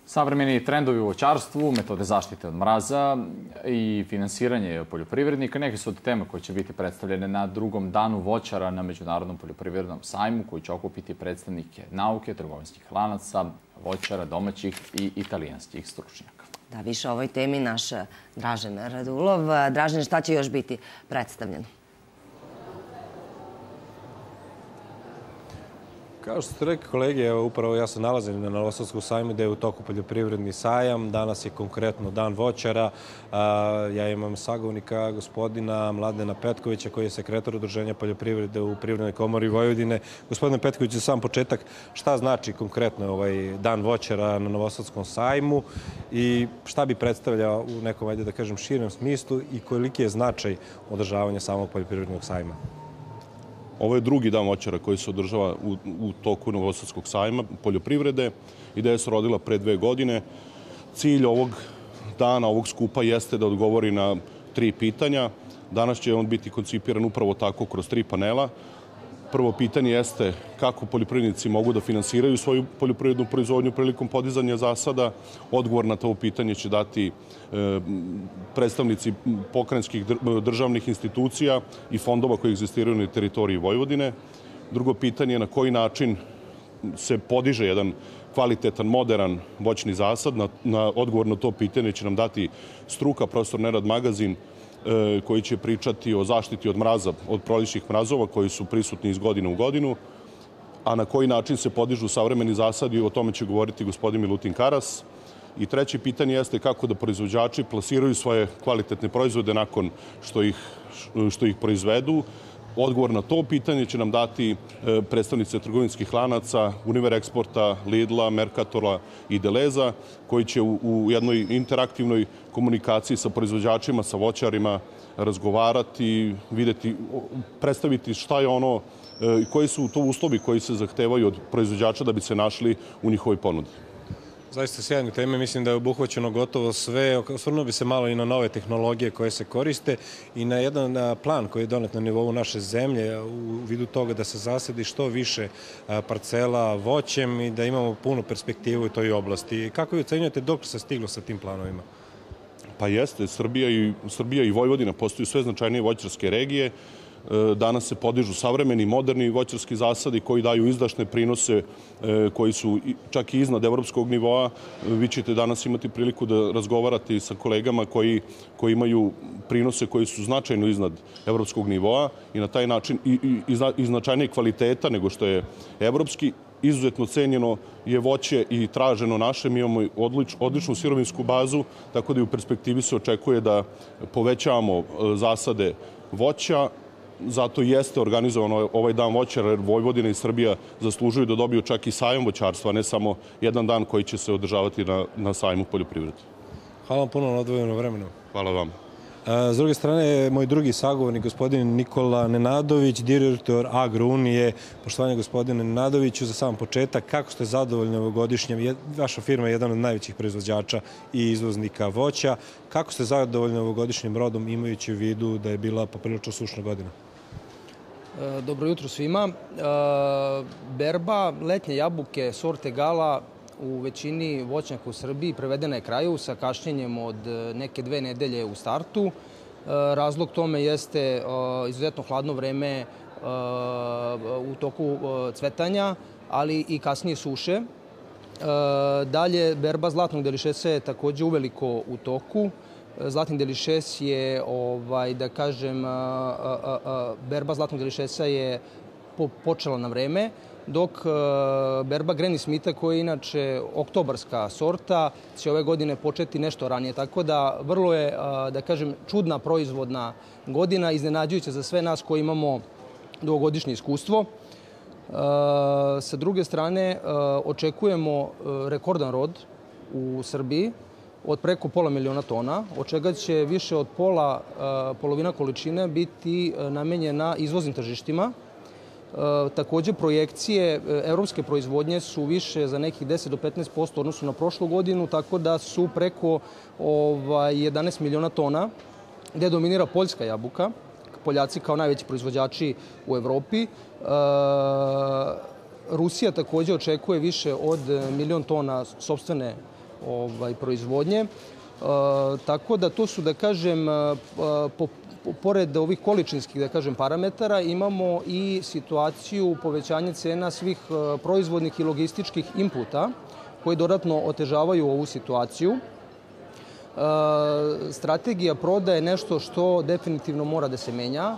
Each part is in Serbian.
Savremeni trendovi u voćarstvu, metode zaštite od mraza i finansiranje poljoprivrednika neke su od tema koje će biti predstavljene na drugom danu voćara na Međunarodnom poljoprivrednom sajmu koji će okupiti predstavnike nauke, trgovinskih lanaca, voćara, domaćih i italijanskih stručnjaka. Da, više o ovoj temi naš Dražen Radulov. Dražen, šta će još biti predstavljeno? Kao što ste rekli kolege, upravo ja se nalazim na Novosadskom sajmu gde je u toku poljoprivredni sajam. Danas je konkretno dan voćara. Ja imam sagovornika gospodina Mladena Petkovića koji je sekretar Udruženja poljoprivrede u Privrednoj komori Vojvodine. Gospodine Petković, za sam početak, šta znači konkretno ovaj dan voćara na Novosadskom sajmu i šta bi predstavljao u nekom, ajde da kažem, širem smislu i koliki je značaj održavanja samog poljoprivrednog sajma? Ovo je drugi dan voćara koji se održava u toku Novosadskog sajma poljoprivrede. Ideja se rodila pre 2 godine. Cilj ovog dana, ovog skupa jeste da odgovori na 3 pitanja. Danas će on biti koncipiran upravo tako kroz 3 panela. Prvo pitanje jeste kako poljoprivrednici mogu da finansiraju svoju poljoprivrednu proizvodnju prilikom podizanja zasada. Odgovor na to pitanje će dati predstavnici pokrajinskih državnih institucija i fondova koji egzistiraju na teritoriji Vojvodine. Drugo pitanje je na koji način se podiže jedan kvalitetan, moderan voćni zasad. Na odgovor na to pitanje će nam dati struka, profesor Nenad Magazin, koji će pričati o zaštiti od mraza, od prolećnih mrazova koji su prisutni iz godine u godinu, a na koji način se podižu savremeni zasadi, o tome će govoriti gospodin Milutin Karas. I treće pitanje jeste kako da proizvođači plasiraju svoje kvalitetne proizvode nakon što ih proizvedu. Odgovor na to pitanje će nam dati predstavnice trgovinskih lanaca, Univer Eksporta, Lidla, Mercatora i Deleza, koji će u jednoj interaktivnoj komunikaciji sa proizvođačima, sa voćarima razgovarati, predstaviti šta je ono, koji su to uslovi koji se zahtevaju od proizvođača da bi se našli u njihovoj ponudi. Zaista sjajne teme, mislim da je obuhvaćeno gotovo sve. Osvrnuo bi se malo i na nove tehnologije koje se koriste i na jedan plan koji je donet na nivou naše zemlje u vidu toga da se zasadi što više parcela voćem i da imamo punu perspektivu u toj oblasti. Kako vi ocenjujete dok se stiglo sa tim planovima? Pa jeste, Srbija i Vojvodina postaju sve značajnije voćarske regije. Danas se podižu savremeni, moderni voćarski zasadi koji daju izdašne prinose koji su čak i iznad evropskog nivoa. Vi ćete danas imati priliku da razgovarate sa kolegama koji imaju prinose koji su značajno iznad evropskog nivoa i na taj način i značajnije kvaliteta nego što je evropski. Izuzetno cenjeno je voće i traženo naše. Mi imamo odličnu sirovinsku bazu, tako da i u perspektivi se očekuje da povećavamo zasade voća. Zato jeste organizovano ovaj dan voćara, jer Vojvodina i Srbija zaslužuju da dobiju čak i sajam voćarstva, a ne samo jedan dan koji će se održavati na sajmu poljoprivrede. Hvala vam puno na odvojenom vremenu. Hvala vam. S druge strane, moj drugi sagovornik, gospodin Nikola Nenadović, direktor Agrounije. Poštovanje gospodine Nenadoviću, za sam početak, kako ste zadovoljni ovogodišnjem? Vaša firma je jedan od najvećih proizvođača i izvoznika voća. Kako ste zadovoljni ovogodišnjim rodom, imajući u vidu da je bila poprilično sušna godina? Dobro jutro svima. Berba letnje jabuke sorte Gala u većini voćnjaka u Srbiji prevedena je kraju sa kašnjenjem od neke 2 nedelje u startu. Razlog tome jeste izuzetno hladno vreme u toku cvetanja, ali i kasnije suše. Dalje, berba zlatnog delišesa je takođe uveliko u toku. Zlatni delišes je, da kažem, berba zlatnog delišesa je počela na vreme, dok berba Granny Smitha, koja je inače oktobarska sorta, će ove godine početi nešto ranije. Tako da vrlo je, da kažem, čudna proizvodna godina, iznenađujuća za sve nas koji imamo dugogodišnje iskustvo. Sa druge strane, očekujemo rekordan rod u Srbiji od preko 500.000 tona, od čega će više od polovina količine biti namenjena izvoznim tržištima. Takođe, projekcije evropske proizvodnje su više za nekih 10 do 15% u odnosu na prošlu godinu, tako da su preko 11 miliona tona, gde dominira poljska jabuka, Poljaci kao najveći proizvođači u Evropi. Rusija takođe očekuje više od 1.000.000 tona sopstvene proizvodnje. Tako da to su, da kažem, pored ovih količinskih, da kažem, parametara, imamo i situaciju povećanja cena svih proizvodnih i logističkih inputa koji dodatno otežavaju ovu situaciju. Strategija prodaje je nešto što definitivno mora da se menja.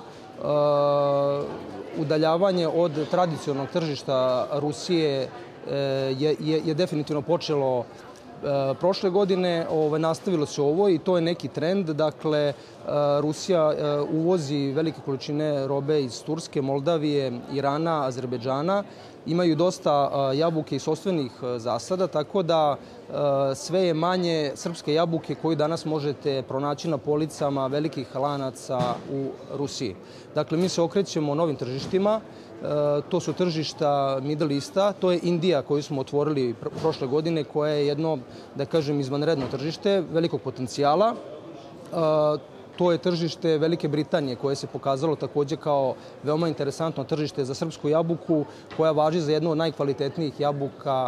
Udaljavanje od tradicionalnog tržišta Rusije je definitivno počelo prošle godine, nastavilo se ovo i to je neki trend. Dakle, Rusija uvozi velike količine robe iz Turske, Moldavije, Irana, Azerbejdžana. Imaju dosta jabuke i sopstvenih zasada, tako da sve je manje srpske jabuke koju danas možete pronaći na policama velikih lanaca u Rusiji. Dakle, mi se okrećemo novim tržištima. To su tržišta Middle Easta, to je Indija koju smo otvorili prošle godine, koja je jedno, da kažem, izvanredno tržište, velikog potencijala. To je tržište Velike Britanije koje se pokazalo takođe kao veoma interesantno tržište za srpsku jabuku, koja važi za jednu od najkvalitetnijih jabuka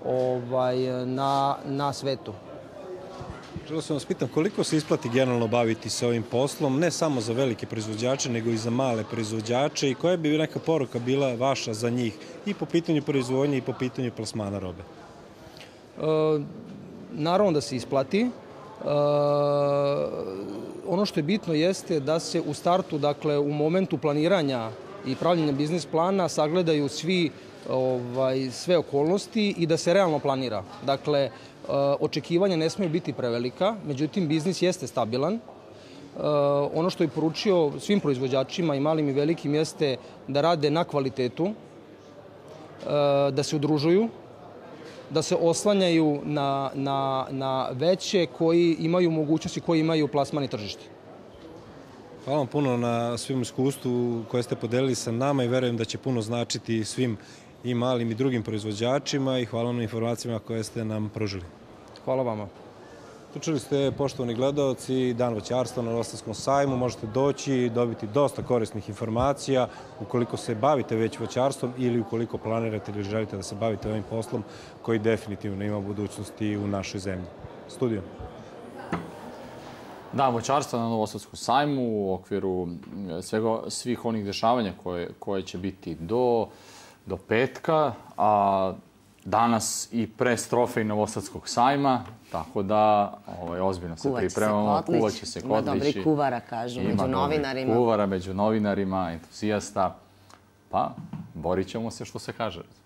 na svetu. Želeo sam vas pitam koliko se isplati generalno baviti se ovim poslom, ne samo za velike proizvođače, nego i za male proizvođače, i koja bi neka poruka bila vaša za njih i po pitanju proizvodnje i po pitanju plasmana robe? Naravno da se isplati. Ono što je bitno jeste da se u startu, dakle u momentu planiranja i pravljenja biznis plana sagledaju sve okolnosti i da se realno planira. Dakle, očekivanja ne smiju biti prevelika, međutim biznis jeste stabilan. Ono što je poručio svim proizvođačima i malim i velikim jeste da rade na kvalitetu, da se udružuju, da se oslanjaju na veće koji imaju mogućnosti, koji imaju plasman i tržište. Hvala vam puno na svim iskustvu koje ste podelili sa nama i verujem da će puno značiti svim i malim i drugim proizvođačima i hvala vam na informacijama koje ste nam pružili. Hvala vama. Čuli ste, poštovani gledaoci, Dan voćarstva na Novosadskom sajmu. Možete doći i dobiti dosta korisnih informacija ukoliko se bavite već voćarstvom ili ukoliko planirate ili želite da se bavite ovim poslom koji definitivno ima budućnosti u našoj zemlji. Studio. Dan voćarstva na Novosadskom sajmu u okviru svih onih dešavanja koje će biti do petka, a danas i pres trofej Novosadskog sajma, tako da ozbiljno se pripremamo. Kuvaće se kotlići. Ima dobrih kuvara, kažu, među novinarima. Ima dobrih kuvara među novinarima, entuzijasta. Pa, borit ćemo se, što se kaže.